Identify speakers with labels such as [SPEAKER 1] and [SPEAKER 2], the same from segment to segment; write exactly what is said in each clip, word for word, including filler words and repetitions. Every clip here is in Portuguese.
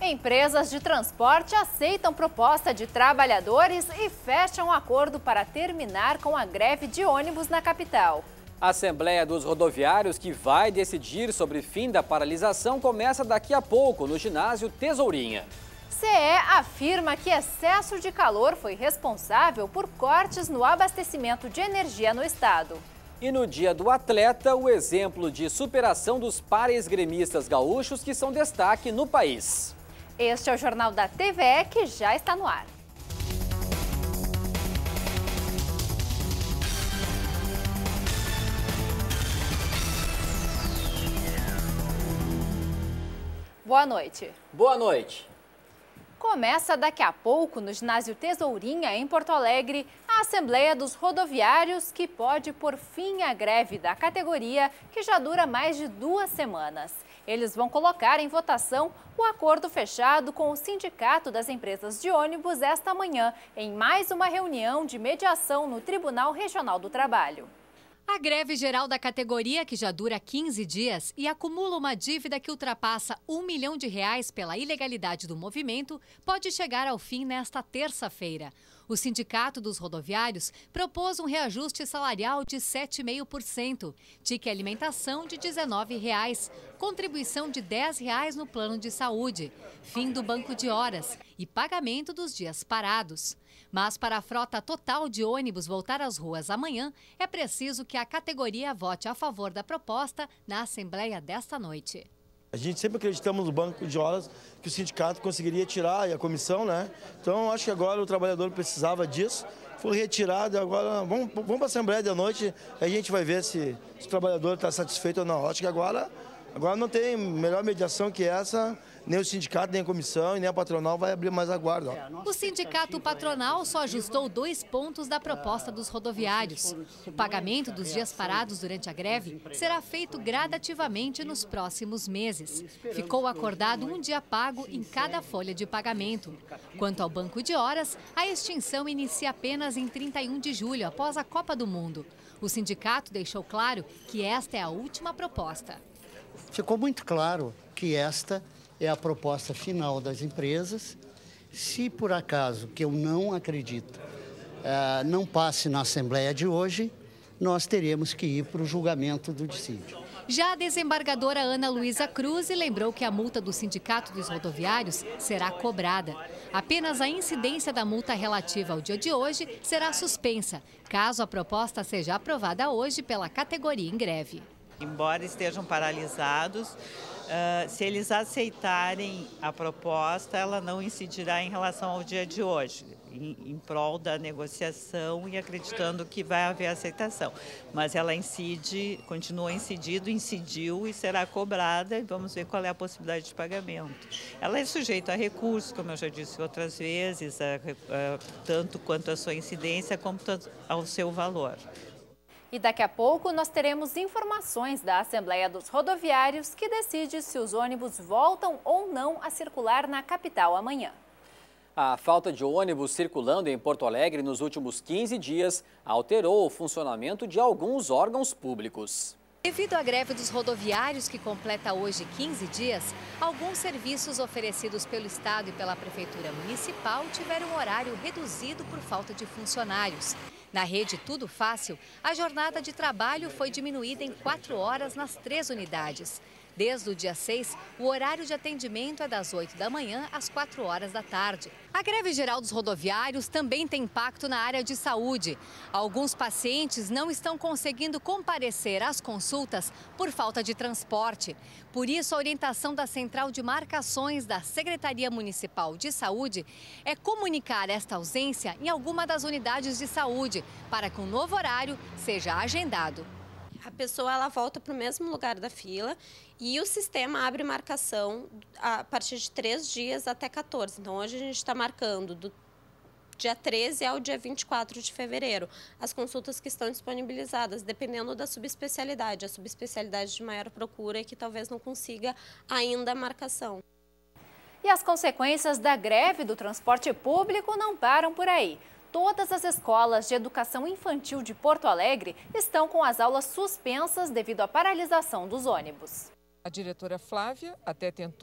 [SPEAKER 1] Empresas de transporte aceitam proposta de trabalhadores e fecham acordo para terminar com a greve de ônibus na capital.
[SPEAKER 2] A Assembleia dos Rodoviários, que vai decidir sobre o fim da paralisação, começa daqui a pouco no ginásio Tesourinha.
[SPEAKER 1] C E afirma que excesso de calor foi responsável por cortes no abastecimento de energia no estado.
[SPEAKER 2] E no Dia do Atleta, o exemplo de superação dos pares gremistas gaúchos que são destaque no país.
[SPEAKER 1] Este é o Jornal da T V E que já está no ar. Boa noite.
[SPEAKER 2] Boa noite.
[SPEAKER 1] Começa daqui a pouco no ginásio Tesourinha, em Porto Alegre, a Assembleia dos Rodoviários, que pode pôr fim à greve da categoria, que já dura mais de duas semanas. Eles vão colocar em votação o acordo fechado com o Sindicato das Empresas de Ônibus esta manhã, em mais uma reunião de mediação no Tribunal Regional do Trabalho.
[SPEAKER 3] A greve geral da categoria, que já dura quinze dias e acumula uma dívida que ultrapassa um milhão de reais pela ilegalidade do movimento, pode chegar ao fim nesta terça-feira. O Sindicato dos Rodoviários propôs um reajuste salarial de sete vírgula cinco por cento, tique alimentação de dezenove reais, contribuição de dez reais no plano de saúde, fim do banco de horas e pagamento dos dias parados. Mas para a frota total de ônibus voltar às ruas amanhã, é preciso que a categoria vote a favor da proposta na Assembleia desta noite.
[SPEAKER 4] A gente sempre acreditamos no banco de horas que o sindicato conseguiria tirar e a comissão, né? Então, acho que agora o trabalhador precisava disso. Foi retirado, agora vamos, vamos para a Assembleia de noite, aí a gente vai ver se, se o trabalhador está satisfeito ou não. Acho que agora, agora não tem melhor mediação que essa. Nem o sindicato, nem a comissão e nem a patronal vai abrir mais a guarda.
[SPEAKER 3] O sindicato patronal só ajustou dois pontos da proposta dos rodoviários. O pagamento dos dias parados durante a greve será feito gradativamente nos próximos meses. Ficou acordado um dia pago em cada folha de pagamento. Quanto ao banco de horas, a extinção inicia apenas em trinta e um de julho, após a Copa do Mundo. O sindicato deixou claro que esta é a última proposta.
[SPEAKER 5] Ficou muito claro que esta é a proposta final das empresas. Se por acaso, que eu não acredito, uh, não passe na Assembleia de hoje, nós teremos que ir para o julgamento do dissídio.
[SPEAKER 3] Já a desembargadora Ana Luísa Cruz lembrou que a multa do Sindicato dos Rodoviários será cobrada. Apenas a incidência da multa relativa ao dia de hoje será suspensa, caso a proposta seja aprovada hoje pela categoria em greve.
[SPEAKER 6] Embora estejam paralisados, uh, se eles aceitarem a proposta, ela não incidirá em relação ao dia de hoje, em, em prol da negociação e acreditando que vai haver aceitação. Mas ela incide, continua incidido, incidiu e será cobrada, e vamos ver qual é a possibilidade de pagamento. Ela é sujeita a recurso, como eu já disse outras vezes, a, a, tanto quanto a sua incidência, como ao seu valor.
[SPEAKER 1] E daqui a pouco nós teremos informações da Assembleia dos Rodoviários, que decide se os ônibus voltam ou não a circular na capital amanhã.
[SPEAKER 2] A falta de ônibus circulando em Porto Alegre nos últimos quinze dias alterou o funcionamento de alguns órgãos públicos.
[SPEAKER 3] Devido à greve dos rodoviários, que completa hoje quinze dias, alguns serviços oferecidos pelo Estado e pela Prefeitura Municipal tiveram horário reduzido por falta de funcionários. Na rede Tudo Fácil, a jornada de trabalho foi diminuída em quatro horas nas três unidades. Desde o dia seis, o horário de atendimento é das oito da manhã às quatro horas da tarde. A greve geral dos rodoviários também tem impacto na área de saúde. Alguns pacientes não estão conseguindo comparecer às consultas por falta de transporte. Por isso, a orientação da Central de Marcações da Secretaria Municipal de Saúde é comunicar esta ausência em alguma das unidades de saúde, para que um novo horário seja agendado.
[SPEAKER 7] A pessoa ela volta para o mesmo lugar da fila e o sistema abre marcação a partir de três dias até quatorze. Então, hoje a gente está marcando do dia treze ao dia vinte e quatro de fevereiro as consultas que estão disponibilizadas, dependendo da subespecialidade. A subespecialidade de maior procura é que talvez não consiga ainda a marcação.
[SPEAKER 1] E as consequências da greve do transporte público não param por aí. Todas as escolas de educação infantil de Porto Alegre estão com as aulas suspensas devido à paralisação dos ônibus.
[SPEAKER 8] A diretora Flávia até tentou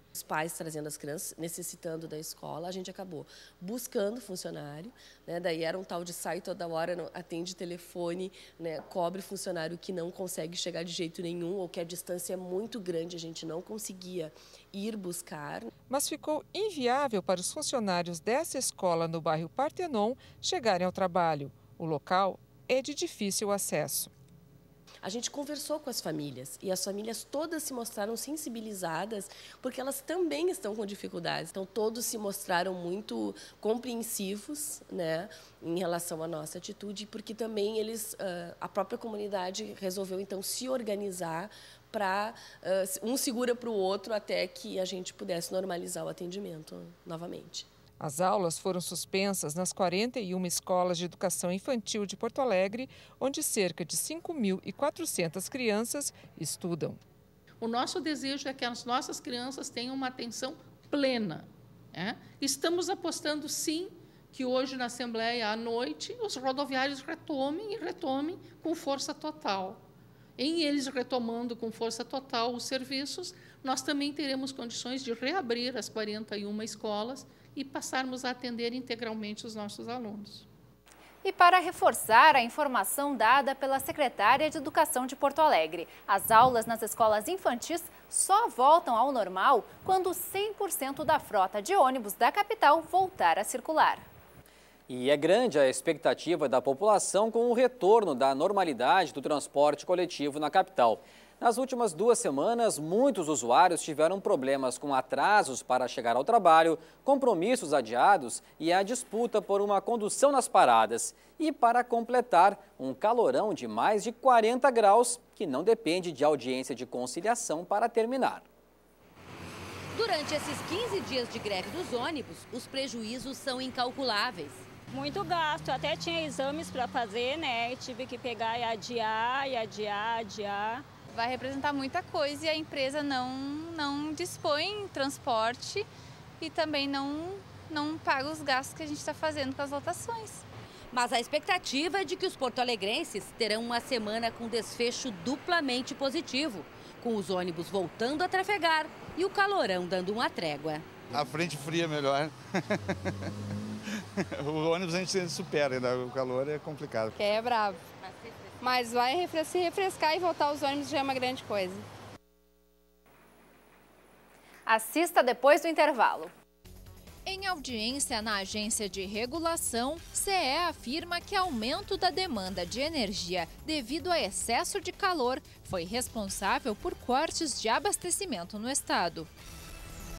[SPEAKER 8] Os pais trazendo as crianças, necessitando da escola, a gente acabou buscando funcionário, né? Daí era um tal de sai toda hora, atende telefone, né? Cobre funcionário que não consegue chegar de jeito nenhum ou que a distância é muito grande, a gente não conseguia ir buscar.
[SPEAKER 9] Mas ficou inviável para os funcionários dessa escola no bairro Partenon chegarem ao trabalho. O local é de difícil acesso.
[SPEAKER 8] A gente conversou com as famílias e as famílias todas se mostraram sensibilizadas porque elas também estão com dificuldades. Então, todos se mostraram muito compreensivos, né, em relação à nossa atitude, porque também eles, a própria comunidade resolveu, então, se organizar para um segura para o outro até que a gente pudesse normalizar o atendimento novamente.
[SPEAKER 9] As aulas foram suspensas nas quarenta e uma escolas de educação infantil de Porto Alegre, onde cerca de cinco mil e quatrocentas crianças estudam.
[SPEAKER 10] O nosso desejo é que as nossas crianças tenham uma atenção plena. Né? Estamos apostando, sim, que hoje na Assembleia, à noite, os rodoviários retomem e retomem com força total. Em eles retomando com força total os serviços, nós também teremos condições de reabrir as quarenta e uma escolas e passarmos a atender integralmente os nossos alunos.
[SPEAKER 1] E para reforçar a informação dada pela secretária de Educação de Porto Alegre, as aulas nas escolas infantis só voltam ao normal quando cem por cento da frota de ônibus da capital voltar a circular.
[SPEAKER 2] E é grande a expectativa da população com o retorno da normalidade do transporte coletivo na capital. Nas últimas duas semanas, muitos usuários tiveram problemas com atrasos para chegar ao trabalho, compromissos adiados e a disputa por uma condução nas paradas. E para completar, um calorão de mais de quarenta graus, que não depende de audiência de conciliação para terminar.
[SPEAKER 11] Durante esses quinze dias de greve dos ônibus, os prejuízos são incalculáveis.
[SPEAKER 12] Muito gasto, até tinha exames para fazer, né? Tive que pegar e adiar, e adiar, adiar.
[SPEAKER 13] Vai representar muita coisa e a empresa não, não dispõe em transporte e também não, não paga os gastos que a gente está fazendo com as lotações.
[SPEAKER 11] Mas a expectativa é de que os porto-alegrenses terão uma semana com desfecho duplamente positivo, com os ônibus voltando a trafegar e o calorão dando uma trégua.
[SPEAKER 14] A frente fria é melhor. O ônibus a gente supera, ainda o calor é complicado.
[SPEAKER 15] Que é bravo. Mas vai se refrescar e voltar os ônibus já é uma grande coisa.
[SPEAKER 1] Assista depois do intervalo.
[SPEAKER 16] Em audiência na Agência de Regulação, C E afirma que aumento da demanda de energia devido a excesso de calor foi responsável por cortes de abastecimento no estado.